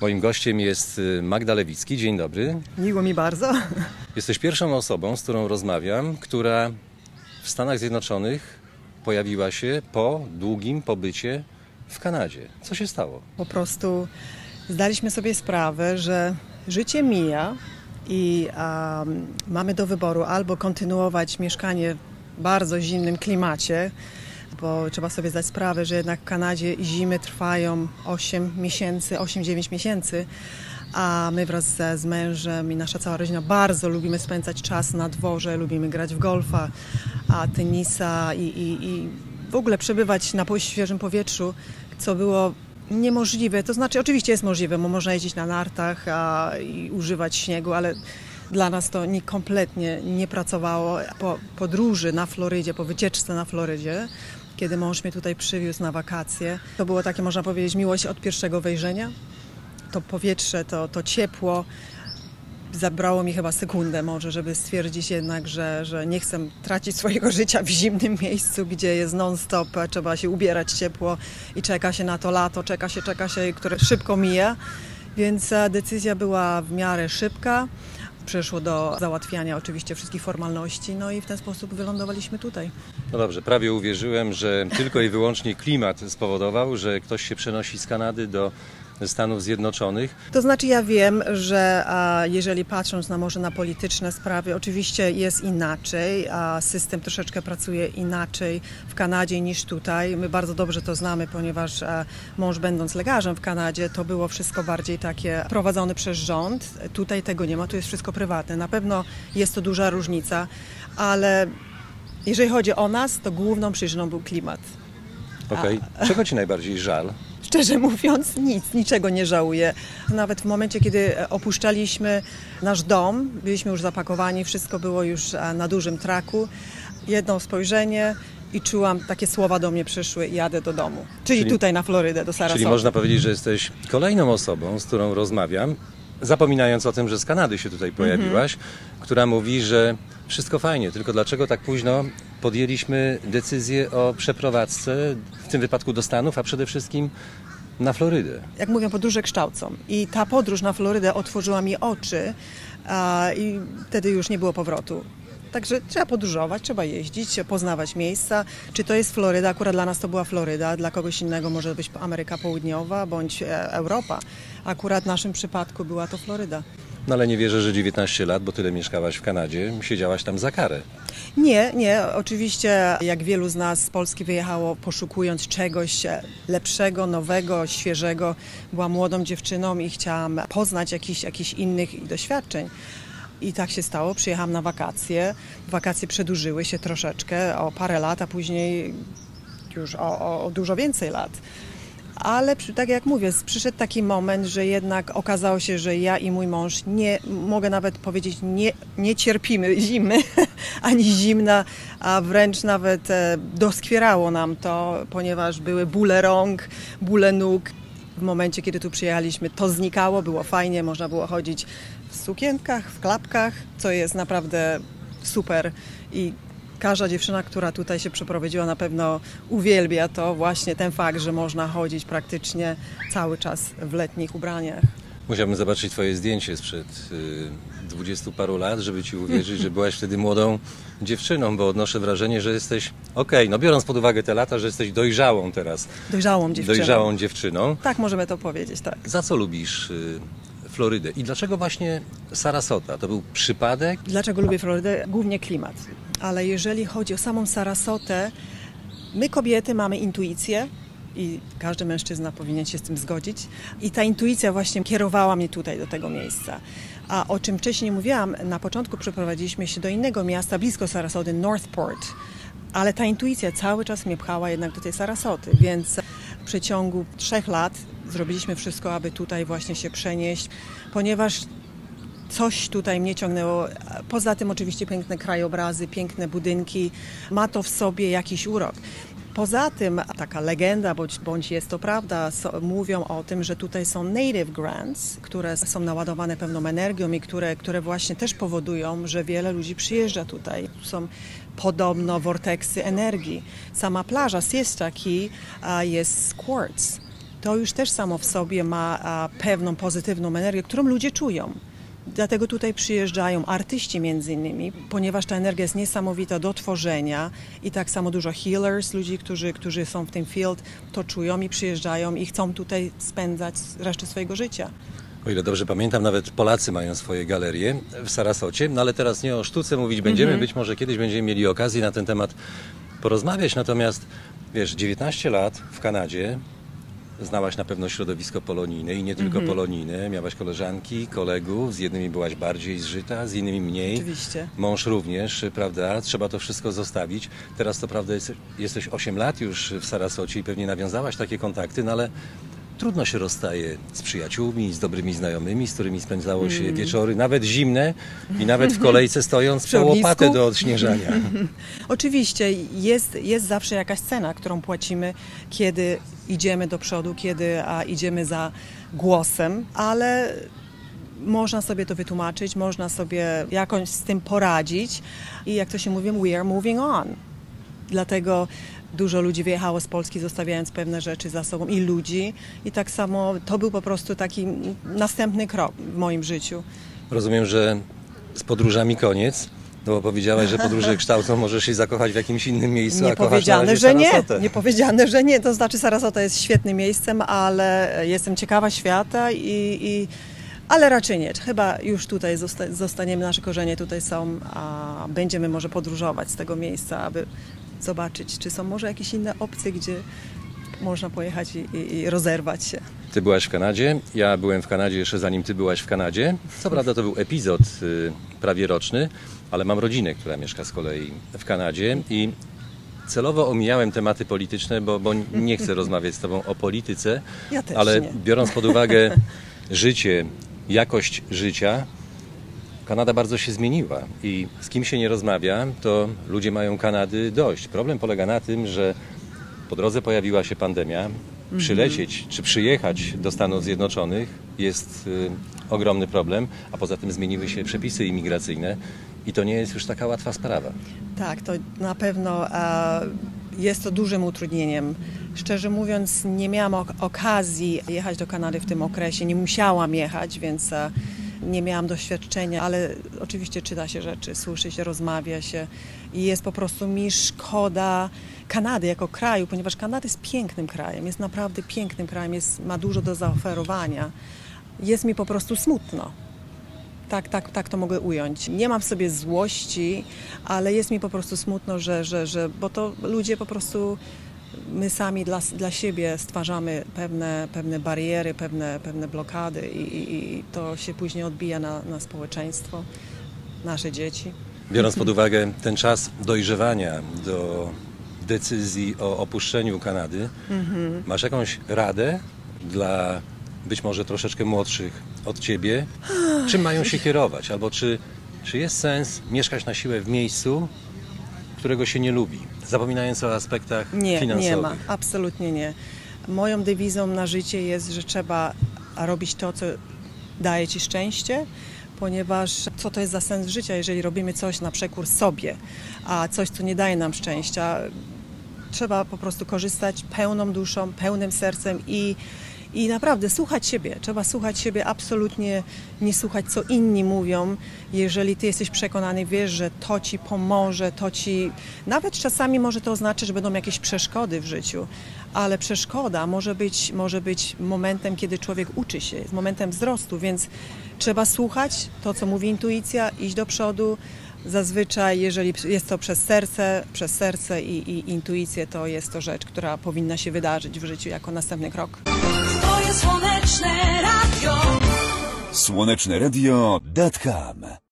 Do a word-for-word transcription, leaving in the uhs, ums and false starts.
Moim gościem jest Magda Lewicki. Dzień dobry. Miło mi bardzo. Jesteś pierwszą osobą, z którą rozmawiam, która w Stanach Zjednoczonych pojawiła się po długim pobycie w Kanadzie. Co się stało? Po prostu zdaliśmy sobie sprawę, że życie mija i um, mamy do wyboru albo kontynuować mieszkanie w bardzo zimnym klimacie, bo trzeba sobie zdać sprawę, że jednak w Kanadzie zimy trwają osiem miesięcy, osiem dziewięć miesięcy, a my wraz z, z mężem i nasza cała rodzina bardzo lubimy spędzać czas na dworze, lubimy grać w golfa, a tenisa i, i, i w ogóle przebywać na świeżym powietrzu, co było niemożliwe. To znaczy oczywiście jest możliwe, bo można jeździć na nartach a, i używać śniegu, ale dla nas to nie, kompletnie nie pracowało. Po podróży na Florydzie, po wycieczce na Florydzie, kiedy mąż mnie tutaj przywiózł na wakacje, to było takie, można powiedzieć, miłość od pierwszego wejrzenia. To powietrze, to, to ciepło zabrało mi chyba sekundę może, żeby stwierdzić jednak, że, że nie chcę tracić swojego życia w zimnym miejscu, gdzie jest non-stop, trzeba się ubierać ciepło i czeka się na to lato, czeka się, czeka się, które szybko mija. Więc decyzja była w miarę szybka. Przeszło do załatwiania oczywiście wszystkich formalności, no i w ten sposób wylądowaliśmy tutaj. No dobrze, prawie uwierzyłem, że tylko i wyłącznie klimat spowodował, że ktoś się przenosi z Kanady do Stanów Zjednoczonych. To znaczy ja wiem, że a, jeżeli patrząc na może na polityczne sprawy, oczywiście jest inaczej, a system troszeczkę pracuje inaczej w Kanadzie niż tutaj. My bardzo dobrze to znamy, ponieważ a, mąż będąc lekarzem w Kanadzie, to było wszystko bardziej takie prowadzone przez rząd. Tutaj tego nie ma, tu jest wszystko prywatne. Na pewno jest to duża różnica, ale jeżeli chodzi o nas, to główną przyczyną był klimat. Okej. Okay. Czego ci najbardziej żal? Szczerze mówiąc, nic, niczego nie żałuję. Nawet w momencie, kiedy opuszczaliśmy nasz dom, byliśmy już zapakowani, wszystko było już na dużym traku. Jedno spojrzenie i czułam, takie słowa do mnie przyszły, jadę do domu. Czyli, czyli tutaj na Florydę, do Sarasoty. Czyli można powiedzieć, że jesteś kolejną osobą, z którą rozmawiam, zapominając o tym, że z Kanady się tutaj pojawiłaś, mm-hmm. która mówi, że wszystko fajnie, tylko dlaczego tak późno podjęliśmy decyzję o przeprowadzce, w tym wypadku do Stanów, a przede wszystkim na Florydę. Jak mówią, podróże kształcą. I ta podróż na Florydę otworzyła mi oczy a, i wtedy już nie było powrotu. Także trzeba podróżować, trzeba jeździć, poznawać miejsca. Czy to jest Floryda? Akurat dla nas to była Floryda, dla kogoś innego może być Ameryka Południowa bądź Europa. Akurat w naszym przypadku była to Floryda. No ale nie wierzę, że dziewiętnaście lat, bo tyle mieszkałaś w Kanadzie, siedziałaś tam za karę. Nie, nie. Oczywiście jak wielu z nas z Polski wyjechało poszukując czegoś lepszego, nowego, świeżego. Byłam młodą dziewczyną i chciałam poznać jakichś, jakichś innych doświadczeń. I tak się stało. Przyjechałam na wakacje. Wakacje przedłużyły się troszeczkę o parę lat, a później już o, o dużo więcej lat. Ale tak jak mówię, przyszedł taki moment, że jednak okazało się, że ja i mój mąż nie, mogę nawet powiedzieć, nie, nie cierpimy zimy, ani zimna, a wręcz nawet doskwierało nam to, ponieważ były bóle rąk, bóle nóg. W momencie, kiedy tu przyjechaliśmy, to znikało, było fajnie, można było chodzić w sukienkach, w klapkach, co jest naprawdę super i każda dziewczyna, która tutaj się przeprowadziła, na pewno uwielbia to właśnie ten fakt, że można chodzić praktycznie cały czas w letnich ubraniach. Musiałbym zobaczyć twoje zdjęcie sprzed y, dwudziestu paru lat, żeby ci uwierzyć, że byłaś wtedy młodą dziewczyną, bo odnoszę wrażenie, że jesteś, okej, okay, no biorąc pod uwagę te lata, że jesteś dojrzałą teraz. Dojrzałą dziewczyną. Dojrzałą dziewczyną. Tak możemy to powiedzieć, tak. Za co lubisz y, Florydę i dlaczego właśnie Sarasota? To był przypadek? Dlaczego lubię Florydę? Głównie klimat. Ale jeżeli chodzi o samą Sarasotę, my kobiety mamy intuicję i każdy mężczyzna powinien się z tym zgodzić. I ta intuicja właśnie kierowała mnie tutaj, do tego miejsca. A o czym wcześniej mówiłam, na początku przeprowadziliśmy się do innego miasta, blisko Sarasoty, Northport. Ale ta intuicja cały czas mnie pchała jednak do tej Sarasoty, więc w przeciągu trzech lat zrobiliśmy wszystko, aby tutaj właśnie się przenieść, ponieważ coś tutaj mnie ciągnęło. Poza tym oczywiście piękne krajobrazy, piękne budynki, ma to w sobie jakiś urok. Poza tym taka legenda, bądź, bądź jest to prawda, so, mówią o tym, że tutaj są native grants, które są naładowane pewną energią i które, które właśnie też powodują, że wiele ludzi przyjeżdża tutaj. Są podobno vorteksy energii. Sama plaża Siesta Key jest z quartz. to już też samo w sobie ma a, pewną pozytywną energię, którą ludzie czują. Dlatego tutaj przyjeżdżają artyści między innymi, ponieważ ta energia jest niesamowita do tworzenia i tak samo dużo healers, ludzi, którzy, którzy są w tym field, to czują i przyjeżdżają i chcą tutaj spędzać resztę swojego życia. O ile dobrze pamiętam, nawet Polacy mają swoje galerie w Sarasocie, no ale teraz nie o sztuce mówić będziemy, mm-hmm. być może kiedyś będziemy mieli okazję na ten temat porozmawiać, natomiast wiesz, dziewiętnaście lat w Kanadzie, znałaś na pewno środowisko polonijne i nie tylko mm-hmm. polonijne, miałaś koleżanki, kolegów, z jednymi byłaś bardziej zżyta, z innymi mniej. Oczywiście. Mąż również, prawda, trzeba to wszystko zostawić. Teraz to prawda, jest, jesteś osiem lat już w Sarasocie i pewnie nawiązałaś takie kontakty, no ale trudno się rozstaje z przyjaciółmi, z dobrymi znajomymi, z którymi spędzało się mm. wieczory, nawet zimne i nawet w kolejce stojąc po łopatę do odśnieżania. Oczywiście jest, jest zawsze jakaś cena, którą płacimy, kiedy idziemy do przodu, kiedy a, idziemy za głosem, ale można sobie to wytłumaczyć, można sobie jakoś z tym poradzić i jak to się mówi, we are moving on. Dlatego dużo ludzi wyjechało z Polski, zostawiając pewne rzeczy za sobą i ludzi. I tak samo to był po prostu taki następny krok w moim życiu. Rozumiem, że z podróżami koniec, no bo powiedziałaś, że podróże kształcą, możesz się zakochać w jakimś innym miejscu, nie a kochasz na razie że nie, Sarasotę. nie powiedziane, że nie. To znaczy Sarasota jest świetnym miejscem, ale jestem ciekawa świata i... i ale raczej nie. Chyba już tutaj zosta zostaniemy, nasze korzenie tutaj są, a będziemy może podróżować z tego miejsca, aby zobaczyć, czy są może jakieś inne opcje, gdzie można pojechać i, i, i rozerwać się. Ty byłaś w Kanadzie, ja byłem w Kanadzie jeszcze zanim ty byłaś w Kanadzie. Co prawda to był epizod y, prawie roczny, ale mam rodzinę, która mieszka z kolei w Kanadzie i celowo omijałem tematy polityczne, bo, bo nie chcę rozmawiać z tobą o polityce, ja też ale nie. biorąc pod uwagę życie, jakość życia, Kanada bardzo się zmieniła i z kim się nie rozmawia, to ludzie mają Kanady dość. Problem polega na tym, że po drodze pojawiła się pandemia. Przylecieć czy przyjechać do Stanów Zjednoczonych jest y, ogromny problem, a poza tym zmieniły się przepisy imigracyjne i to nie jest już taka łatwa sprawa. Tak, to na pewno a, jest to dużym utrudnieniem. Szczerze mówiąc, nie miałam ok okazji jechać do Kanady w tym okresie, nie musiałam jechać, więc a, nie miałam doświadczenia, ale oczywiście czyta się rzeczy, słyszy się, rozmawia się i jest po prostu mi szkoda Kanady jako kraju, ponieważ Kanada jest pięknym krajem, jest naprawdę pięknym krajem, jest, ma dużo do zaoferowania. Jest mi po prostu smutno. Tak, tak, tak to mogę ująć. Nie mam w sobie złości, ale jest mi po prostu smutno, że, że, że bo to ludzie po prostu, my sami dla, dla siebie stwarzamy pewne, pewne bariery, pewne, pewne blokady i, i, i to się później odbija na, na społeczeństwo, nasze dzieci. Biorąc pod uwagę ten czas dojrzewania do decyzji o opuszczeniu Kanady, mm-hmm. masz jakąś radę dla być może troszeczkę młodszych od ciebie? Czym mają się kierować? Albo czy, czy jest sens mieszkać na siłę w miejscu, którego się nie lubi, zapominając o aspektach nie, finansowych? Nie ma, absolutnie nie. Moją dewizą na życie jest, że trzeba robić to, co daje ci szczęście, ponieważ co to jest za sens życia, jeżeli robimy coś na przekór sobie, a coś, co nie daje nam szczęścia. Trzeba po prostu korzystać pełną duszą, pełnym sercem i I naprawdę słuchać siebie. Trzeba słuchać siebie, absolutnie nie słuchać, co inni mówią. Jeżeli ty jesteś przekonany, wiesz, że to ci pomoże, to ci... Nawet czasami może to oznaczać, że będą jakieś przeszkody w życiu, ale przeszkoda może być, może być momentem, kiedy człowiek uczy się, jest momentem wzrostu, więc trzeba słuchać to, co mówi intuicja, iść do przodu. Zazwyczaj, jeżeli jest to przez serce, przez serce i, i intuicję, to jest to rzecz, która powinna się wydarzyć w życiu jako następny krok. Słoneczne radio. Słoneczne radio kropka com